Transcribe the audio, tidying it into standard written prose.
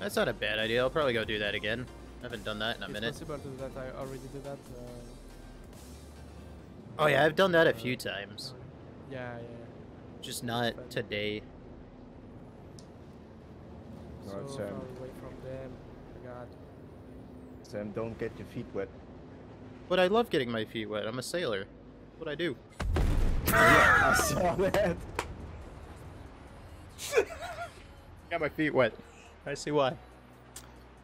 That's not a bad idea. I'll probably go do that again. I haven't done that in a minute. It's possible to do that. I already did that. Oh yeah, I've done that a few times. Yeah. Just not today. So Alright, far Sam. away from them. Oh my God. Sam, don't get your feet wet. But I love getting my feet wet. I'm a sailor. That's what I do. I saw that. Got my feet wet. I see why.